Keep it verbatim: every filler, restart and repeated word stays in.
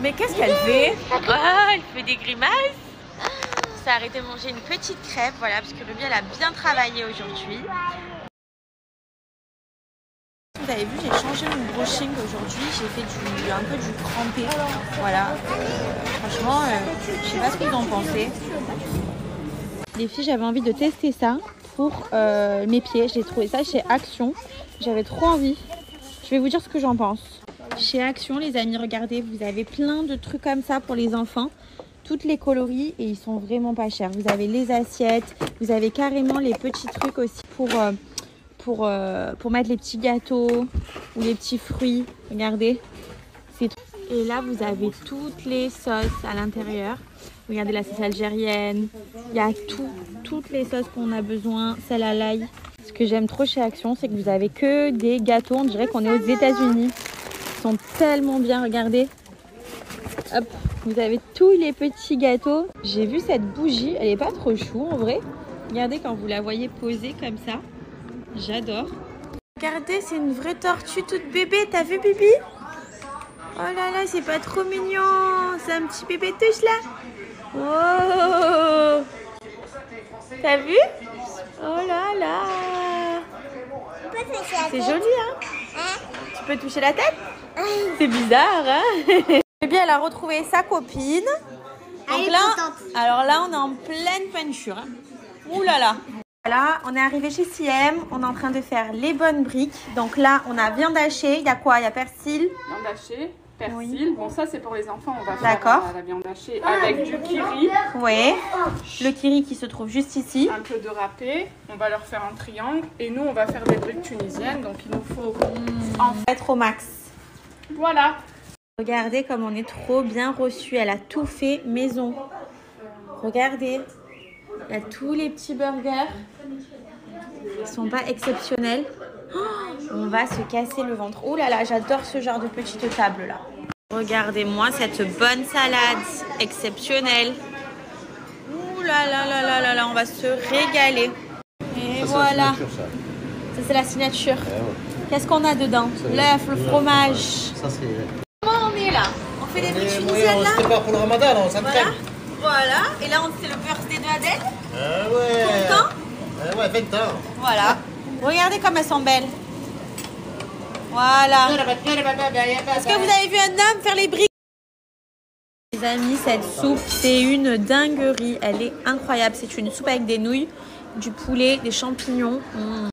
Mais qu'est-ce qu'elle fait? Oh, elle fait des grimaces. Ça a arrêté de manger une petite crêpe, voilà, parce que Ruby, elle a bien travaillé aujourd'hui. Vous avez vu, j'ai changé mon brushing aujourd'hui. J'ai fait du, un peu du crampé. Voilà. Euh, franchement, euh, je sais pas ce que vous en pensez. Les filles, j'avais envie de tester ça pour euh, mes pieds. J'ai trouvé ça chez Action. J'avais trop envie. Je vais vous dire ce que j'en pense. Chez Action, les amis, regardez, vous avez plein de trucs comme ça pour les enfants. Toutes les coloris et ils sont vraiment pas chers. Vous avez les assiettes, vous avez carrément les petits trucs aussi pour, euh, pour, euh, pour mettre les petits gâteaux ou les petits fruits. Regardez. Et là, vous avez toutes les sauces à l'intérieur. Regardez la sauce algérienne. Il y a tout, toutes les sauces qu'on a besoin. Celle à l'ail. Ce que j'aime trop chez Action, c'est que vous avez que des gâteaux. On dirait qu'on est aux États-Unis. Ils sont tellement bien, regardez. Hop, vous avez tous les petits gâteaux. J'ai vu cette bougie, elle est pas trop chou en vrai. Regardez quand vous la voyez posée comme ça. J'adore. Regardez, c'est une vraie tortue toute bébé. T'as vu, Bibi? Oh là là, c'est pas trop mignon. C'est un petit bébé touche là. Oh, t'as vu? Oh là là. C'est joli, hein? Tu peux toucher la tête? C'est bizarre, hein? Bibi, elle a retrouvé sa copine. Donc là, alors là, on est en pleine peinture. Hein. Ouh là là. Voilà, on est arrivé chez C M. On est en train de faire les bonnes briques. Donc là, on a viande hachée. Il y a quoi? Il y a persil. Viande hachée, persil. Oui. Bon, ça, c'est pour les enfants. On va faire la, la viande hachée avec du kiri. Oui. Le kiri qui se trouve juste ici. Un peu de râpé. On va leur faire un triangle. Et nous, on va faire des briques tunisiennes. Donc, il nous faut mmh. en fait au max. Voilà. Regardez comme on est trop bien reçu. Elle a tout fait maison. Regardez. Il y a tous les petits burgers. Ils sont pas exceptionnels. Oh, on va se casser le ventre. Oh là là, j'adore ce genre de petite table là. Regardez-moi cette bonne salade exceptionnelle. Ouh là là là là là là, on va se régaler. Et ça, voilà. Ça c'est la signature. Eh ouais. Qu'est-ce qu'on a dedans? L'œuf, le fromage. Ça c'est. Comment on est là? On fait des briques tunisiennes là? On se prépare pour le ramadan, on s'entraîne. Voilà. Voilà. Et là on fait le birthday de Adèle. Ah ouais. Content? Ah ouais, vingt ans. Voilà. Regardez comme elles sont belles. Voilà. Est-ce que vous avez vu un homme faire les briques? Les amis, cette soupe, c'est une dinguerie. Elle est incroyable. C'est une soupe avec des nouilles, du poulet, des champignons. Mmh.